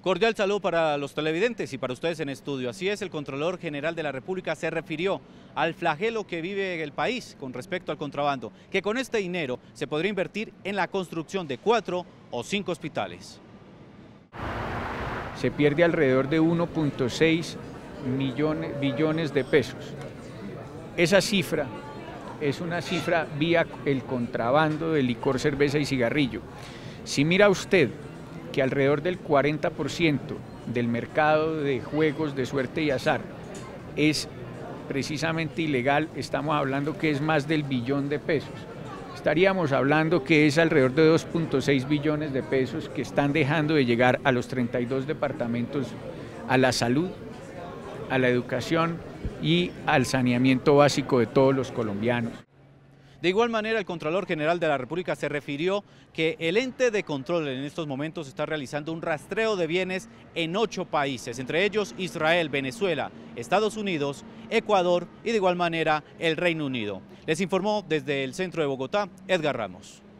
Cordial saludo para los televidentes y para ustedes en estudio. Así es, el Contralor General de la República se refirió al flagelo que vive el país con respecto al contrabando, que con este dinero se podría invertir en la construcción de 4 o 5 hospitales. Se pierde alrededor de 1.6 billones de pesos. Esa cifra es una cifra vía el contrabando de licor, cerveza y cigarrillo. Si mira usted que alrededor del 40% del mercado de juegos de suerte y azar es precisamente ilegal, estamos hablando que es más del billón de pesos. Estaríamos hablando que es alrededor de 2.6 billones de pesos que están dejando de llegar a los 32 departamentos, a la salud, a la educación y al saneamiento básico de todos los colombianos. De igual manera, el Contralor General de la República se refirió que el ente de control en estos momentos está realizando un rastreo de bienes en 8 países, entre ellos Israel, Venezuela, Estados Unidos, Ecuador y de igual manera el Reino Unido. Les informó desde el centro de Bogotá, Edgar Ramos.